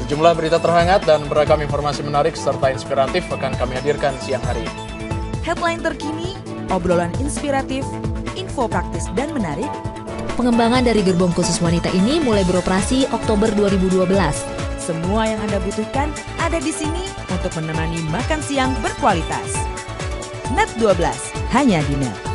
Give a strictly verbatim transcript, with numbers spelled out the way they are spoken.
Sejumlah berita terhangat dan beragam informasi menarik serta inspiratif akan kami hadirkan siang hari ini. Headline terkini, obrolan inspiratif, info praktis dan menarik. Pengembangan dari gerbong khusus wanita ini mulai beroperasi Oktober dua ribu dua belas. Semua yang Anda butuhkan ada di sini untuk menemani makan siang berkualitas. Net dua belas, hanya di Net.